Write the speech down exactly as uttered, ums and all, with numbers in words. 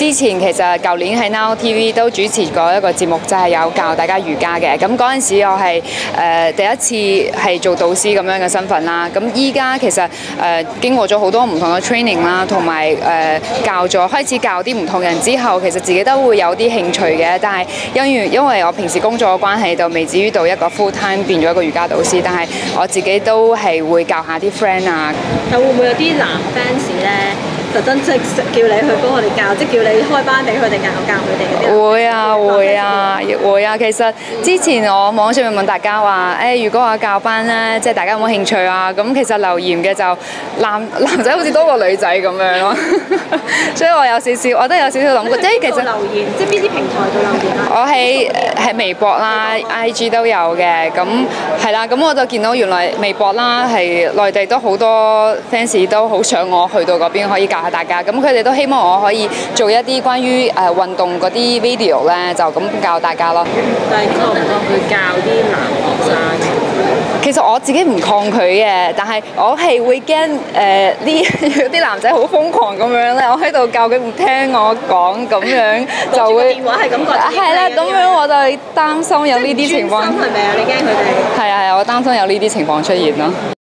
之前其實舊年喺 Now T V 都主持過一個節目，就係有教大家瑜伽嘅。咁嗰陣時我係誒第一次係做導師咁樣嘅身份啦。咁依家其實誒經過咗好多唔同嘅 training 啦，同埋誒教咗開始教啲唔同人之後，其實自己都會有啲興趣嘅。但係因為因為我平時工作嘅關係，就未至於到一個 full time 變咗一個瑜伽導師。但係我自己都係會教下啲 friend 啊。 但會唔會有啲男 fans 咧？特登即係叫你去幫我哋教，即係叫你開班俾佢哋教教佢哋嗰啲。 會啊會啊會啊！其實之前我網上面問大家話，誒、欸、如果我教班咧，即係大家有冇興趣啊？咁其實留言嘅就男男仔好似多過女仔咁樣咯，所以我有少少，我都有少少諗過，即係其實留言，即係邊啲平台度留言啊？ 我喺喺微博啦、I G 都有嘅，咁係啦，咁我就見到原來微博啦係內地都好多 fans 都好想我去到嗰邊可以教下大家，咁佢哋都希望我可以做一啲關於誒運動嗰啲 video 咧，就咁教大家咯。 但係抗唔抗拒教啲男學生？ 其實我自己唔抗拒嘅，但係我係會驚誒啲啲男仔好瘋狂咁樣咧，我喺度教佢唔聽我講咁樣就會電話係咁講。 係啦，咁樣我就擔心有呢啲情況。 係咪啊？你驚佢哋？ 係啊係啊，我擔心有呢啲情況出現咯。